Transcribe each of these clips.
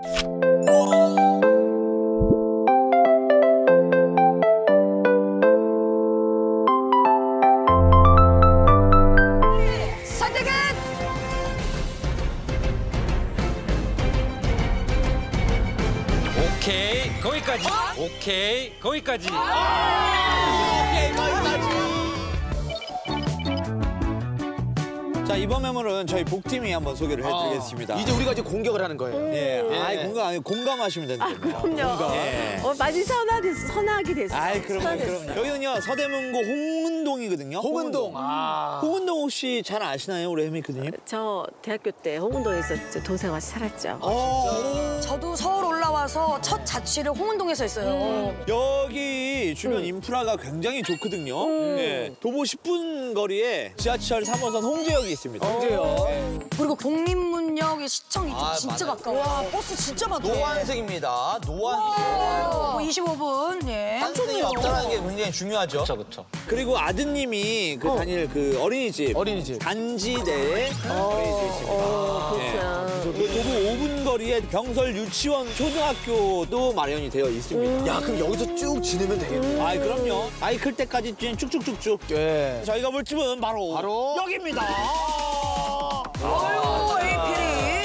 선택은 오케이, 거기까지. 오케이, 거기까지. 오케이, 거기까지. 자, 이번 매물은 저희 복팀이 한번 소개를 해드리겠습니다. 이제 우리가 이제 공격을 하는 거예요. 예. 아이, 공감하시면 됩니다. 그럼요. 예. 많이 선하게 됐어요. 아이, 그럼요. 여기는요, 서대문구 홍은동이거든요. 홍은동. 홍은동 혹시 잘 아시나요, 우리 혜미크님? 저 대학교 때 홍은동에서 동생 와서 살았죠. 저도 서울 올라와서 첫 자취를 홍은동에서 했어요. 여기 주변 인프라가 굉장히 좋거든요. 예. 도보 10분 거리에 지하철 3호선 홍제역이 있습니다. 홍제역. 그리고 독립문역이 시청 이쪽 아, 진짜 맞아요. 가까워요. 와, 버스 진짜 많다. 노안색입니다. 노안. 25분, 예. 한승이 없다는 게 굉장히 중요하죠. 그쵸. 그리고 아드님이 다닐 그 어린이집. 어린이집. 단지 내에 어린이집 있습니다. 그렇죠. 예. 도보 5분 거리에 병설 유치원 초등학교도 마련이 되어 있습니다. 야, 그럼 여기서 쭉 지내면 되겠네. 아이, 그럼요. 아이 클 때까지 그냥 쭉쭉쭉쭉. 예. 저희가 볼 집은 바로 여기입니다. 어이구, 에이피리.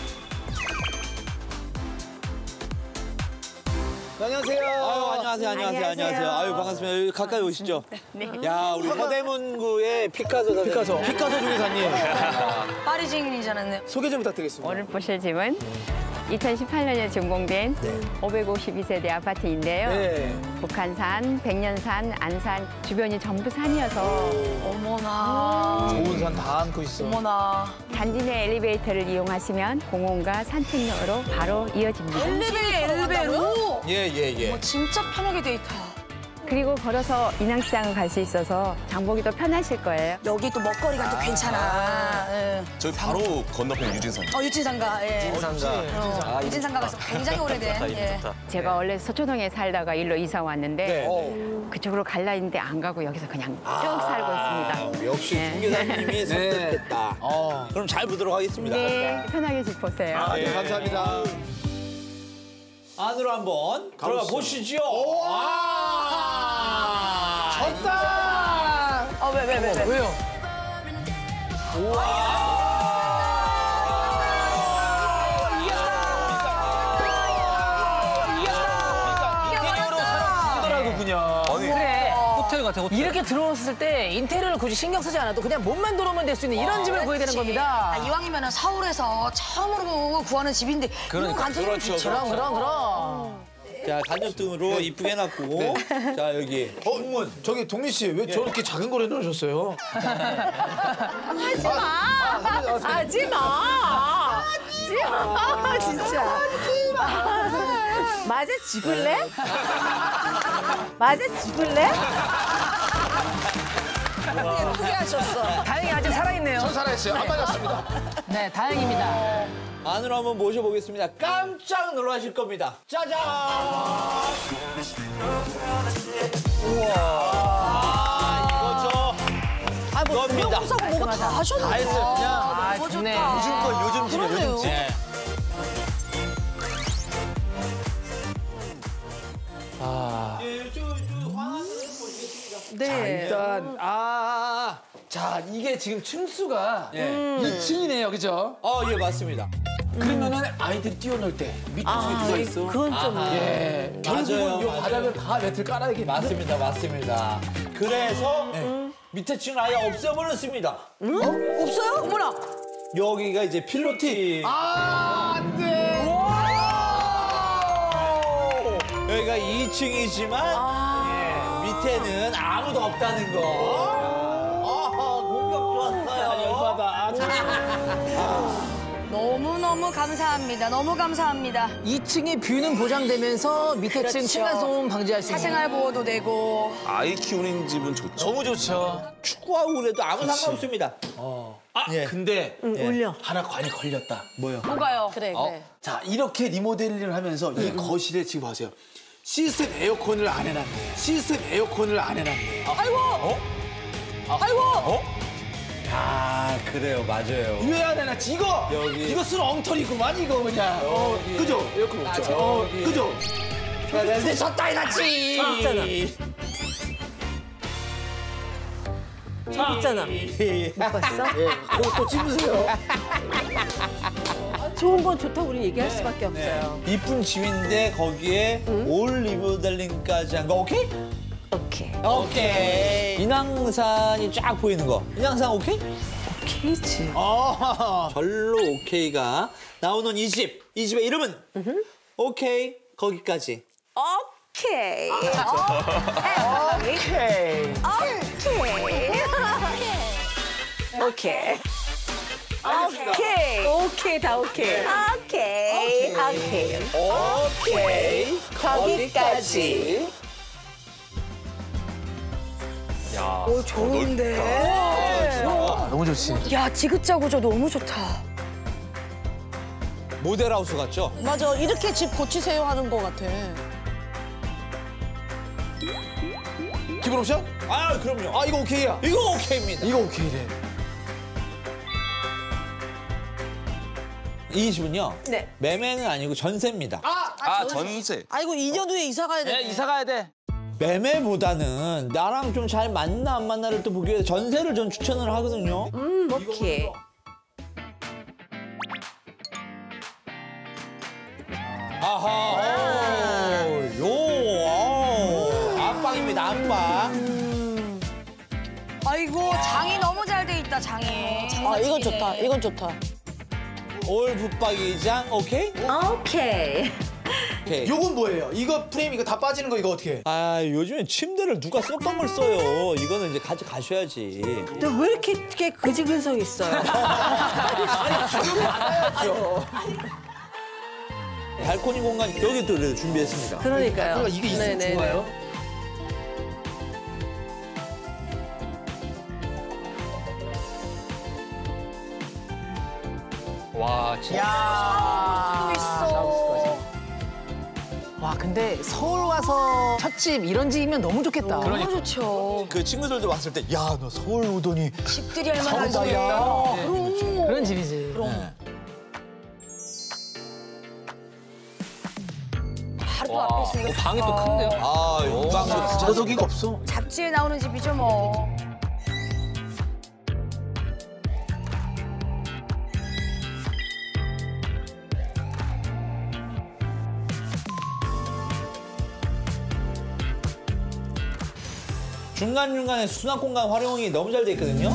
안녕하세요. 아유, 안녕하세요. 아유, 반갑습니다. 여기 가까이 오시죠. 야, 우리 서대문구의 피카소. 피카소 중개사님. 파리징이잖아요. 소개 좀 부탁드리겠습니다. 오늘 보실 집은 2018년에 준공된 552세대 아파트인데요. 네. 북한산, 백년산, 안산 주변이 전부 산이어서 어머나. 좋은 산 다 안고 있어. 어머나. 단지 내 엘리베이터를 이용하시면 공원과 산책로로 바로 이어집니다. 엘리베이터로? 예. 진짜 편하게 돼 있다. 그리고 걸어서 인왕시장을 갈 수 있어서 장보기도 편하실 거예요. 여기 또 먹거리가 또 괜찮아. 예. 저희 바로 건너편 유진산. 유진상가. 예. 유진상가. 유진상가가 굉장히 오래된. 예. 제가 원래 서초동에 살다가 일로 이사 왔는데 네. 그쪽으로 갈라 했는데 안 가고 여기서 그냥 쭉 살고 있습니다. 역시 네. 중개사님이 선택했다. 그럼 잘 보도록 하겠습니다. 네, 편하게 집 보세요. 네, 감사합니다. 안으로 한번 들어가 보시죠. 졌다! 왜? 왜요? 인테리어로 사람 죽이더라고, 그냥. 그래. 호텔 같아, 호텔. 이렇게 들어왔을 때 인테리어를 굳이 신경 쓰지 않아도 그냥 몸만 들어오면 될 수 있는 이런 집을 구해야 되는 겁니다. 이왕이면 서울에서 처음으로 구하는 집인데 이건 간편하면 좋죠. 그럼. 자, 간접등으로 이쁘게 해놨고. 자, 여기. 문. 저기 동민 씨, 왜 저렇게 작은 걸 해놓으셨어요? 하지 마. 진짜. 맞아 죽을래? 예쁘게 하셨어. 다행히 아직 살아있네요. 전 살아있어요. 안 맞았습니다. 네, 다행입니다. 안으로 한번 모셔보겠습니다. 깜짝 놀라실 겁니다. 짜잔! 우와. 이겁니다. 뭐가 다 하셨네. 다 했어요, 그냥. 아, 너무 좋네. 좋다. 요즘 집이야, 요즘 집. 네. 네. 일단, 자, 이게 지금 층수가 예. 2층이네요, 그죠? 예, 맞습니다. 그러면은 아이들이 뛰어놀 때 밑에 속에 누가 있어? 그건 좀. 예, 결국은 이 바닥을 다 매트를 깔아야겠네. 맞습니다. 그래서 밑에 층을 아예 없애버렸습니다. 없어요? 어머나. 여기가 이제 필로티. 안 돼! 여기가 2층이지만 밑에는 아무도 없다는 거. 공격 좋았어요. 열받아. 너무너무 감사합니다. 너무 감사합니다. 2층의 뷰는 보장되면서 밑에 층 층간소음 방지할 수 있는. 사생활 보호도 되고. 아이 키우는 집은 좋죠. 너무 좋죠. 축구하고 그래도 아무 상관없습니다. 근데 올려. 하나 관이 걸렸다. 뭐요? 뭐가요? 그래. 자, 이렇게 리모델링을 하면서 이 거실에 지금 보세요. 시스템 에어컨을 안 해놨네. 아이고! 아, 그래요. 맞아요. 왜 안 해놨지? 이거! 여기. 이거 쓴 엉터리구만, 이거 그냥. 그죠? 이렇게 먹죠. 그죠? 근데 졌다 해놨지. 있잖아. 못 봤어? 그거 또 찝으세요. 좋은 건 좋다고 우리 얘기할 수밖에 없어요. 이쁜 집인데 거기에 올 리모델링까지 한 거 오케이? 오케이. 오케이. 인왕산이 쫙 보이는 거. 인왕산 오케이? 오케이지. 절로 오케이가 나오는 이 집. 이 집의 이름은? 오케이. 거기까지. 오케이. 오케이. 오케이. 오케이. 오케이, 다 오케이. 오케이. 오케이. 오케이. 거기까지. 오, 좋은데. 너무 좋지. 야, 지그자 구조 너무 좋다. 모델하우스 같죠? 맞아, 이렇게 집 고치세요 하는 것 같아. 기본 옵션? 아, 그럼요. 아, 이거 오케이야. 이거 오케이입니다. 이거 오케이래. 이 집은요. 네. 매매는 아니고 전세입니다. 아, 전세. 아이고, 2년 후에 이사 가야 돼. 이사 가야 돼. 매매보다는 나랑 좀 잘 맞나 안 맞나를 또 보기 위해서 전세를 전 추천을 하거든요. 오케이. 아하. 안방입니다, 안방. 아이고, 장이 너무 잘 돼 있다, 장이. 아, 이건 좋다. 이건 좋다. 올 붙박이장 오케이? 오케이. 오케이. 요건 뭐예요? 이거 프레임 이거 다 빠지는 거 이거 어떻게 해? 아, 요즘엔 침대를 누가 썼던 걸 써요. 이거는 이제 가져가셔야지. 너 왜 이렇게 그지근성 있어요? 발코니 공간 여기 또 그래도 준비했습니다. 그러니까요. 그러니까 이게 있으면 네네네. 좋아요. 와, 진짜. 야. 또 있어. 와, 근데 서울 와서 찻집 이런 집이면 너무 좋겠다. 너무 좋죠. 그 친구들도 왔을 때, 야, 너 서울 오더니. 집들이 할 만한 서울다야. 집이에요. 그런 집이지. 바로 또 앞에 있으니까. 방이 또 큰데요? 아, 용방도 진짜. 저더기가 없어. 잡지에 나오는 집이죠, 뭐. 중간중간에 수납 공간 활용이 너무 잘 돼 있거든요.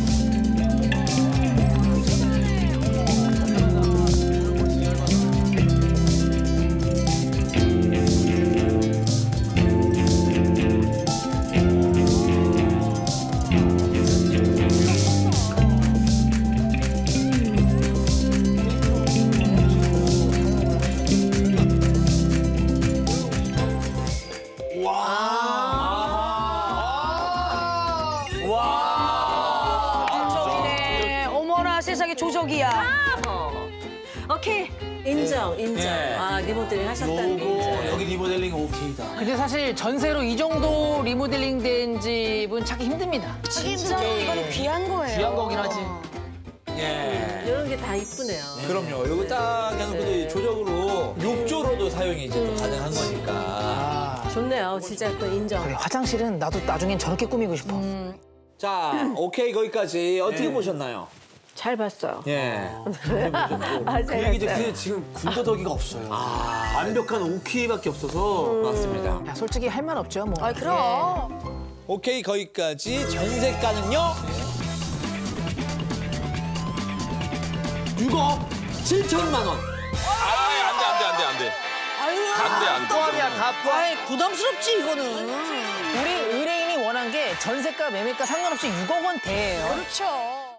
조적이네. 어머나, 세상에 조적이야. 오케이. 인정, 인정. 예. 아, 리모델링 하셨다는 게 요거 인정. 여기 리모델링 오케이다. 근데 사실 전세로 이 정도 리모델링 된 집은 찾기 힘듭니다. 진짜로 이거는 귀한 거예요. 귀한 거긴 하지. 예. 이런 게 다 이쁘네요. 그럼요. 이거 딱 해놓고 조적으로 욕조로도 사용이 이제 또 가능한 거니까. 좋네요. 진짜 그 인정. 그래, 화장실은 나도 나중엔 저렇게 꾸미고 싶어. 자, 오케이 거기까지 어떻게 보셨나요? 잘 봤어요. 예. 아, 그 얘기 듣기 지금 군더더기가 없어요. 완벽한 오케이밖에 없어서. 맞습니다. 야, 솔직히 할 말 없죠, 뭐. 아, 그럼. 오케이 거기까지 전세가는요? 6억 7천만 원. 안 돼. 안 돼. 포함이야, 다 포함. 아이, 부담스럽지, 이거는. 우리 의뢰인이 원한 게 전세가 매매가 상관없이 6억 원 대예요. 그렇죠.